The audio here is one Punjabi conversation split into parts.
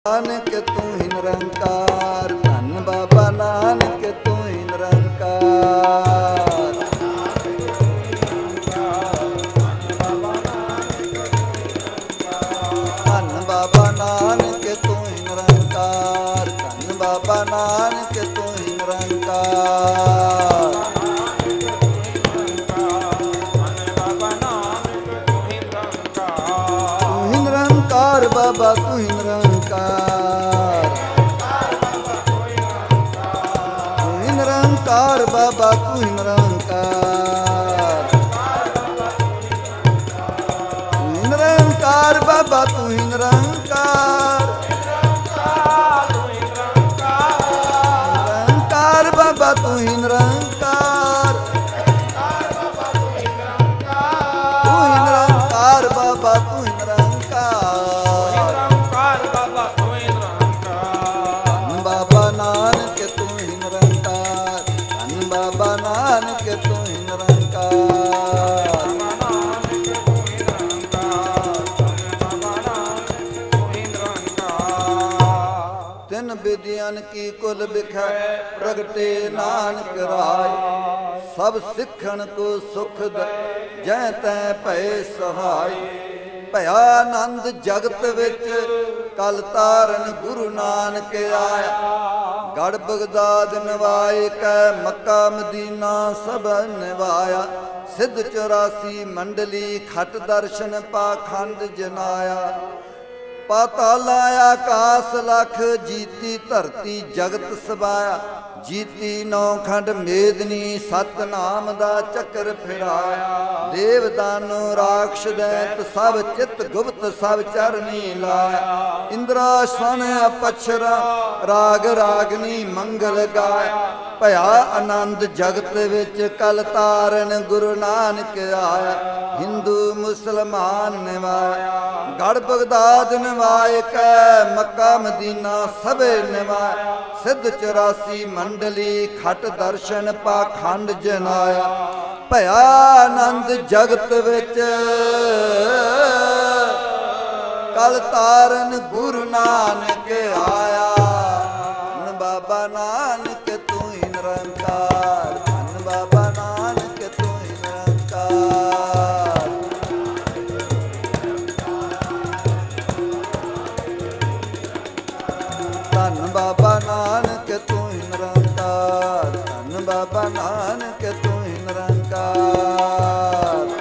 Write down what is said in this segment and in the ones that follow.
नानक तू ही निरंकार, धन बाबा नानक तू ही निरंकार। धन बाबा नानक तू ही निरंकार, धन बाबा नानक तू ही निरंकार। तू ही निरंकार बाबा तू ही निरंकार, तू ही निरंकार बाबा तू ही निरंकार, तू ही निरंकार बाबा तू ही निरंकार, निरंकार बाबा तू ही निरंकार, तू ही निरंकार बाबा तू ही निरंकार। धन बाबा नानक तू ही निरंकार, धन बाबा नानक तू ही निरंकार। तिन विद्यान की कुल बिखै प्रगटे नानक राय, सब सिखण को सुख जै तै भय सहाय। भया आनंद जगत विच कल तारन गुरु नानक आया, गढ़ बगदाद नवाए कै मक्का मदीना सब निवाया। सिद्ध 84 मंडली खट दर्शन पाखंड जनाया, पाताल आकाश लख जीती धरती जगत सबाया। जीती नौखंड मेदनी सतनाम दा चक्कर फिराया। देव दानो राक्ष दैत सब चित गुप्त सब चरनी लाया। इंद्रासन अपक्षरा राग रागनी मंगल गाया। भया आनंद जगत विच कल तारन गुरु नानक आया। हिंदू मुसलमान निवाया, गढ़ बगदाद निवाए कै मक्का मदीना सबे निवाया। सिद्ध 84 मंडली खट दर्शन पाखंड जनाया। भया आनंद जगत विच कल तारन गुरु नानक आया। धन बाबा नानक तू ही निरंकार, धन बाबा नानक तू ही निरंकार। धन बाबा नानक तू ही निरंकार, धन बाबा नानक तू ही निरंकार।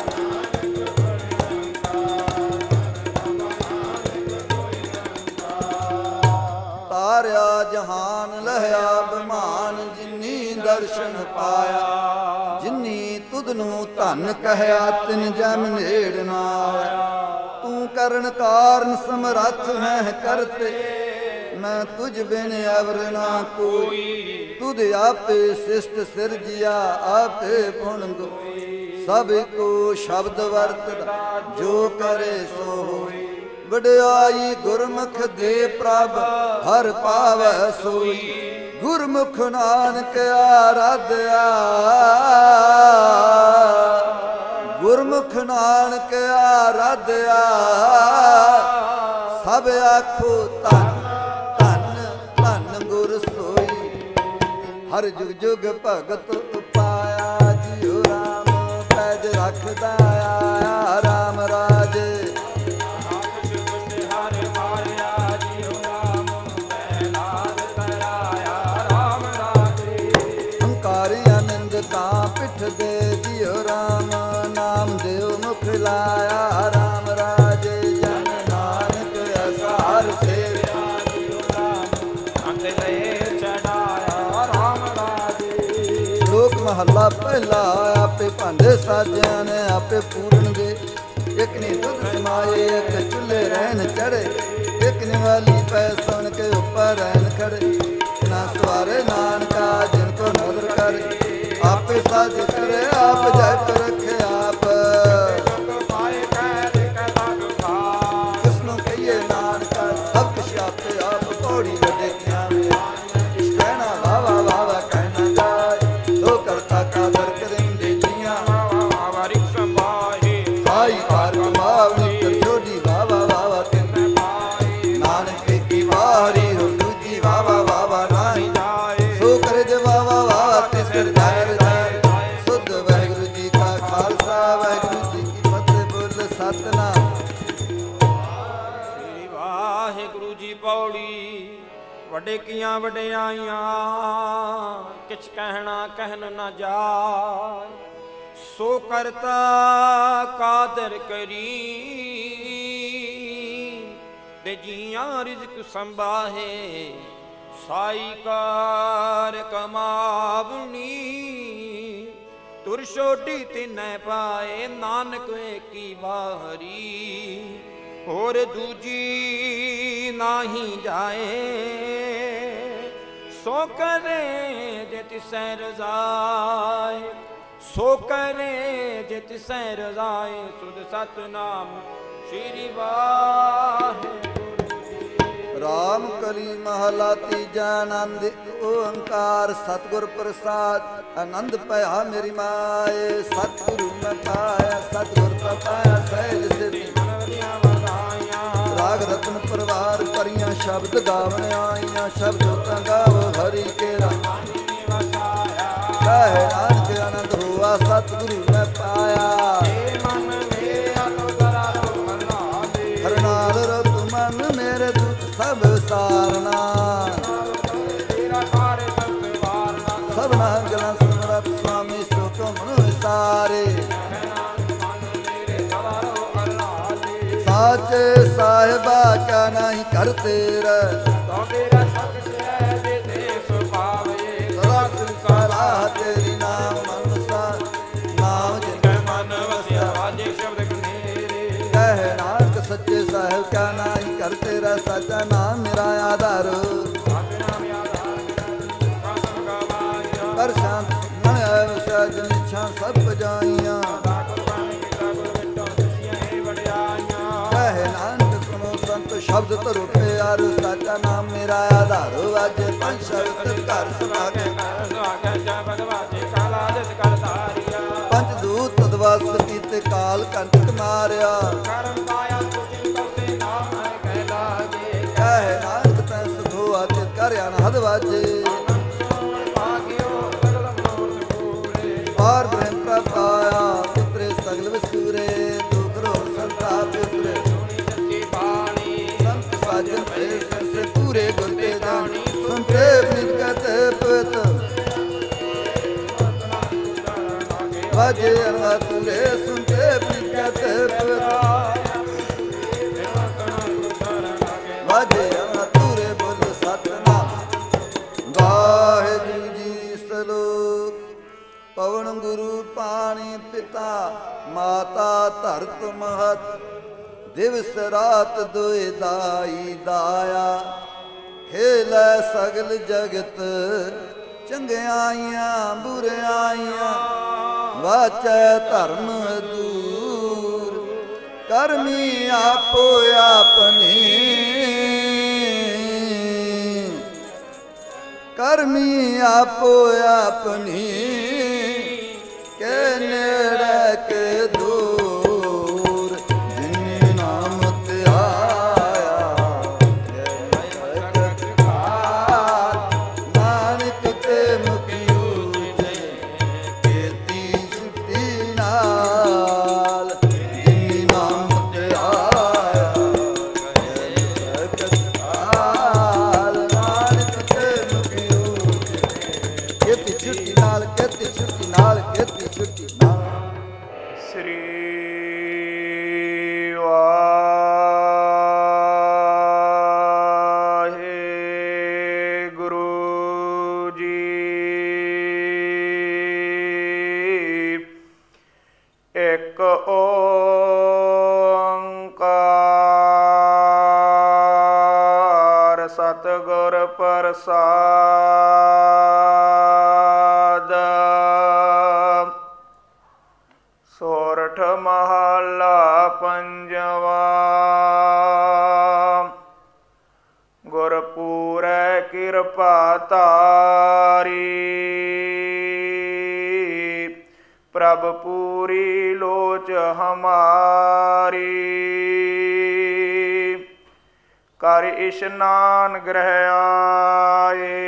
तारया जहान लहया बमान, जिन्नी दर्शन पाया। जिन्नी तुधनू धन कहया तिन जम नेड़ ना आया। तू करन कारण समरथ है करते, मैं तुझ बिन अवर ना कोई। तुध आपे शिष्ट सिरजिया आपे पुन गोई। सब को शब्द वर्तदा जो करे सो होई। वड्याई गुरमुख दे प्रभ हर पावै सोई। गुरमुख नानक आराध्या, गुरमुख नानक आराध्या। सब आखो धन हर जुग जुग भगत पाया। जियो राम पैज रखदा आया राम राज। हंकारी आनंद का पिठ दे। जियो राम नाम देव मुख लाया राम राज। जन नानक असार से महला पहला। आपे भांडे साजिया ने आपे पूरन दे। एक ने दुध समाए एक चूल्हे रहन चढ़े। एक निवाली पै सुन के ऊपर रहन खड़े। ना सवारे नानका जिनको नदर करे। आपे साज करे आप जट रखे आप। किसनों कहिए नानका सब कुछ आपे आप। पौड़ी देखिया कहना वावा वावा कहना जाए। दो करता का दर करेंगे जिया साई पार कमावनी छोड़ी वावा वावा नानक की बात। ਦੂਜੀ ਪੌੜੀ। ਵੱਡੇ ਕੀਆਂ ਵਡਿਆਈਆਂ ਕਿਛ ਕਹਿਣਾ ਕਹਿਣ ਨਾ ਜਾ, ਸੋ ਕਰਤਾ ਕਾਦਰ ਕਰੀ ਤੇ ਜੀਆਂ ਰਿਜ਼ਕ ਸੰਭਾਹੇ, ਸਾਈ ਕਾਰ ਕਮਾਵਣੀ। ਤੁਰ ਛੋਟੀ ਤਿਨੈ ਪਾਏ ਨਾਨਕ ਏਕੀ ਬਾਹਰੀ, ਹੋਰ ਦੂਜੀ ਨਾਹੀ ਜਾਏ। ਸੋ ਕਰੇ ਜੇ ਤਿਸੈ ਰਜ਼ਾਏ, ਸੋ ਕਰੇ ਜੇ ਤਿਸੈ ਰਜ਼ਾਏ। ਸੁਧ ਸਤਨਾਮ ਸ਼੍ਰੀ ਵਾਹਿਗੁਰੂ। ਰਾਮ ਕਲੀ ਮਹਲਾ ਤੀਜਾ। ਆਨੰਦ ਓੰਕਾਰ ਸਤਿਗੁਰ ਪ੍ਰਸਾਦ। ਆਨੰਦ ਭਇਆ ਮੇਰੀ ਮਾਏ, ਸਤਿਗੁਰੂ ਮੈਂ ਪਾਇਆ, ਸਤਿਗੁਰ ਤਾਂ ਪਾਇਆ ਸਹਿਜ ਸਿਧੀ। ਰਾਗ ਰਤਨ ਪਰਵਾਰ ਭਰੀਆਂ ਸ਼ਬਦ ਗਾਵਣ ਆਈਆਂ, ਸ਼ਬਦ ਤਾਂ ਗਾਵ ਹਰੀ ਕੇਰਾ। ਕਹੇ ਨਾਨਕ ਆਨੰਦ ਹੋਆ ਸਤਿਗੁਰੂ ਮੈਂ ਪਾਇਆ। ਹਰਨਾਲ ਰਤ ਮਨ ਮੇਰੇ ਦੁੱਖ ਸਭ ਸਾਰਨਾ, ਸਭਨਾ ਗਲਾਂ ਸਮਰਤ ਸੁਆਮੀ ਸੋ ਮਨ ਵਿਸਾਰੇ। ਸਾਚੇ ਸਾਹਿਬਾ ਕਿਆ ਨਹੀਂ ਕਰ ਤੇਰਾ, ਸਦਾ ਤੇਰੀ ਨਾਮ ਮਨਸਾ, ਨਾਮ ਜਿਨ ਮਨ ਵਸਿਆ ਵਾਜੇ ਸ਼ਬਦ ਕਨੇਰੇ। ਕਹਿ ਨਾਨਕ ਸੱਚੇ ਸਾਹਿਬ ਕਿਆ ਨਹੀਂ ਕਰ ਤੇਰਾ, ਸਾਚਾ ਨਾਮ ਮੇਰਾ ਆਧਾਰ। ਕਰ ਸ਼ਾਂਤ ਮਨ ਆਇ ਵਸਿਆ ਜਿਨ ਇੱਛਾ ਸਭ ਪਜਾਈਆਂ। ਕਹਿ ਨਾਨਕ ਸੁਨੋ ਸੰਤ ਸ਼ਬਦ ਧਰੋ ਪਿਆਰ, ਸਾਚਾ ਨਾਮ ਮੇਰਾ ਆਧਾਰ। ਵਾਜੇ ਪੰਜ ਸ਼ਬਦ ਘਰ ਸੁਹਾਗੇ, ਪੰਜ ਦੂਤ ਤਦਵਾਸ ਕੀਤੇ ਕਾਲ ਕੰਟਕ ਮਾਰਿਆ। ਕਹਿ ਨਾਨਕ ਤੈ ਸੁਖ ਹੋਆ ਤੇ ਕਰ ਅਨਹਦ ਵਾਜੇ। ਪਾਰ ਬ੍ਰਹਮ ਪ੍ਰਭ ਪਾਇਆ ਉਤਰੇ ਸਗਲ ਵਿਸੂਰੇ, ਦੁਖ ਰੋਗ ਸੰਤਾਪ ਉਤਰੇ। ਸੰਤ ਸਾਜਨ ਸੇ ਪੂਰੇ ਗੁਰ ਤੇ ਜਾਣੀ, ਸੁਨਤੇ ਨਿਤ ਕਹਤੇ ਪਵਿੱਤ। ਵਾਜੇ ਅਨਵਾ ਤੁਰੇ ਸੁਨਤੇ ਨਿਤ ਕਹਤੇ ਪਵਿੱਤ। ਵਾਜੇ ਅਨਵਾ ਤੁਰੇ ਬੋਲ ਸਤਨਾਮ ਵਾਹਿਗੁਰੂ ਜੀ। ਸਲੋਕ। ਪਵਨ ਗੁਰੂ ਪਾਣੀ ਪਿਤਾ, ਮਾਤਾ ਧਰਤ ਮਹਤ। ਦਿਵਸ ਰਾਤ ਦੁਇ ਦਾਈ ਦਾਇਆ, ਖੇਲੈ ਸਗਲ ਜਗਤ। ਚੰਗਿਆਈਆਂ ਬੁਰਿਆਈਆਂ, ਵਾਚੈ ਧਰਮ ਦੂਰ। ਕਰਮੀ ਆਪੋ ਆਪਣੀ, ਕਰਮੀ ਆਪੋ ਆਪਣੀ। ਕੇ ਨੇੜੇ ਕੇ ਦੂਰ, ਜਿਨ ਨਾਮ ਧਿਆਇਆ। ਨਾਨਕ ਤੇ ਮੁਖੀ ਉਜੈ, ਕੀਤੀ ਛੁੱਟੀ ਨਾਲ। ਜਿਨ ਨਾਮ ਧਿਆਇਆ, ਨਾਨਕ ਤੇ ਮੁਖੀ ਉਜੈ। ਕੀਤੀ ਛੁੱਟੀ ਨਾਲ, ਕੀਤੀ ਛੁੱਟੀ ਨਾਲ, ਕੀਤੀ ਛੁੱਟੀ ਨਾਲ। ਸ੍ਰੀ ਵਾਹਿਗੁਰੂ ਜੀ। ਇੱਕ ਓੰਕਾਰ ਸਤਿਗੁਰ ਪ੍ਰਸਾਦ। ਸੋਰਠ ਮਹਲਾ ਪੰਜਵਾ। ਗੁਰਪੂਰੈ ਕਿਰਪਾ ਧਾਰੀ, ਪ੍ਰਭ ਪੂਰੀ ਲੋਚ ਹਮਾਰੀ। ਕਰ ਇਸ਼ਨਾਨ ਗ੍ਰਹਿ ਆਏ,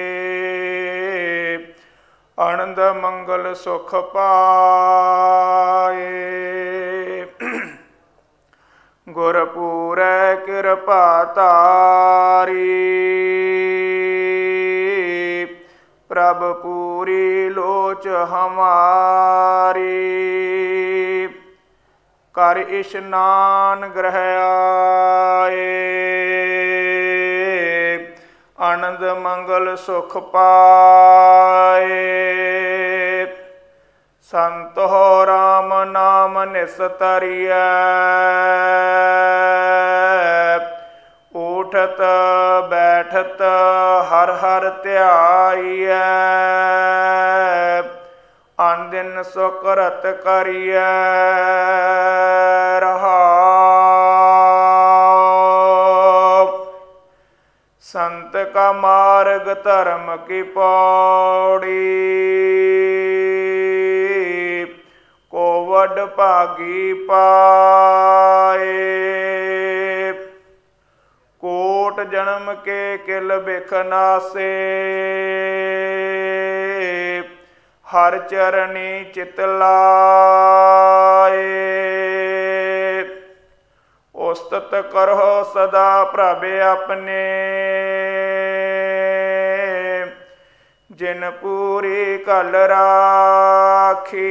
ਆਨੰਦ ਮੰਗਲ ਸੁਖ ਪਾਏ। ਗੁਰ ਪੂਰੈ ਕਿਰਪਾ ਧਾਰੀ। ਪ੍ਰਭ ਪੂਰੀ ਲੋਚ ਹਮਾਰੀ। ਕਰ ਇਸ਼ਨਾਨ ਗ੍ਰਹਿ ਆਏ। ਆਨੰਦ ਮੰਗਲ ਸੁਖ ਪਾਏ। ਸੰਤ ਹੋ ਰਾਮ ਨਾਮ ਨਿਸਤਰੀਐ। ਉਠਤ ਬੈਠਤ ਹਰ ਹਰ ਧਿਆਈਐ। ਅਨ ਦਿਨ ਸੁਕਰਤ ਕਰੀਐ ਰਹਾਉ। ਸੰਤ ਕਾ ਮਾਰਗ ਧਰਮ ਕੀ ਪੌੜੀ। ਕੋ ਵਡ ਭਾਗੀ ਪਾਏ। ਕੋਟ ਜਨਮ ਕੇ ਕਿਲ ਬਿਖ ਨਾਸੇ। ਹਰ ਚਰਣੀ ਚਿਤ ਲਾਏ। ਉਸਤਤ ਕਰੋ ਸਦਾ ਪ੍ਰਭ ਆਪਣੇ। ਜਿਨ ਪੂਰੀ ਕਲ ਰਾਖੀ।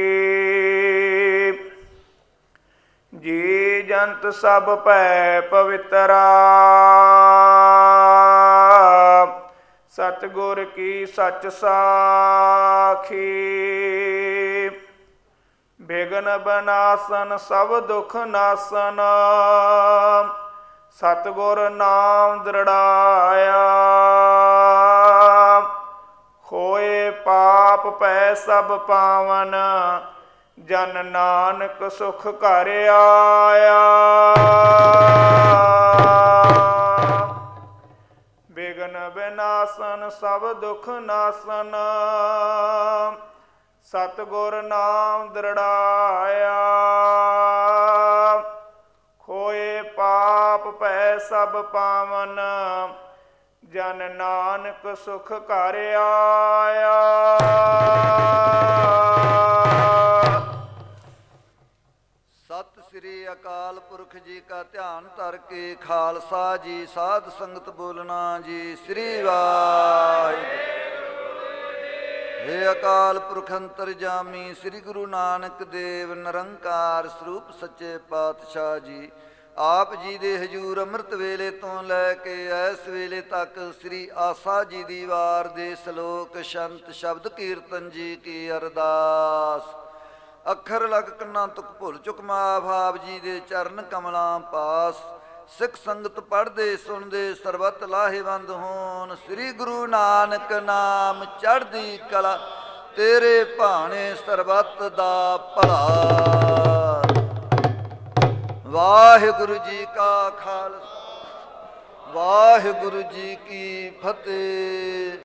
ਜੀ ਜੰਤ ਸਭ ਭੈ ਪਵਿੱਤਰਾ। ਸਤਿਗੁਰ ਕੀ ਸੱਚ ਸਾਖੀ। ਬਿਗਨ ਬਨਾਸਨ ਸਭ ਦੁਖ ਨਾਸਨ। ਸਤਿਗੁਰ ਨਾਮ ਦ੍ਰਿੜਾਇਆ। ਹੋਏ ਪਾਪ ਪੈ ਸਭ ਪਾਵਨ। ਜਨ ਨਾਨਕ ਸੁਖ ਘਰ ਆਇਆ। ਬਿਗਨ ਬਿਨਾਸਨ ਸਭ ਦੁਖ ਨਾਸਨ। ਸਤਿਗੁਰ ਨਾਮ ਦ੍ਰਿੜਾਇਆ। ਖੋਏ ਪਾਪ ਪੈ ਸਭ ਪਾਵਨ। ਜਨ ਨਾਨਕ ਸੁਖ ਘਰ ਆਇਆ। ਸਤਿ ਸ੍ਰੀ ਅਕਾਲ ਪੁਰਖ ਜੀ ਕਾ ਧਿਆਨ ਧਰ ਕੇ ਖਾਲਸਾ ਜੀ ਸਾਧ ਸੰਗਤ ਬੋਲਣਾ ਜੀ। ਸ੍ਰੀ ਵਾਹਿਗੁਰੂ। हे ਅਕਾਲ ਪੁਰਖ ਅੰਤਰਜਾਮੀ ਸ੍ਰੀ ਗੁਰੂ ਨਾਨਕ ਦੇਵ ਨਿਰੰਕਾਰ ਸਰੂਪ ਸੱਚੇ ਪਾਤਸ਼ਾਹ ਜੀ, ਆਪ ਜੀ ਦੇ ਹਜੂਰ ਅੰਮ੍ਰਿਤ ਵੇਲੇ ਤੋਂ ਲੈ ਕੇ ਇਸ ਵੇਲੇ ਤੱਕ ਸ੍ਰੀ ਆਸਾ ਜੀ ਦੀ ਵਾਰ ਦੇ ਸ਼ਲੋਕ ਸ਼ੰਤ ਸ਼ਬਦ ਕੀਰਤਨ ਜੀ ਕੀ ਅਰਦਾਸ। ਅੱਖਰ ਲਗ ਕੰਨਾਂ ਤੁਕ ਭੁੱਲ ਚੁੱਕ ਮਾਫ ਆਪ ਜੀ ਦੇ ਚਰਨ ਕਮਲਾਂ ਪਾਸ। ਸਿੱਖ ਸੰਗਤ ਪੜ੍ਹਦੇ ਸੁਣਦੇ ਸਰਬਤ ਲਾਹੇਵੰਦ ਹੋਣ। ਸ੍ਰੀ ਗੁਰੂ ਨਾਨਕ ਨਾਮ ਚੜ੍ਹਦੀ ਕਲਾ, ਤੇਰੇ ਭਾਣੇ ਸਰਬਤ ਦਾ ਭਲਾ। ਵਾਹਿਗੁਰੂ ਜੀ ਕਾ ਖਾਲਸਾ, ਵਾਹਿਗੁਰੂ ਜੀ ਕੀ ਫਤਿਹ।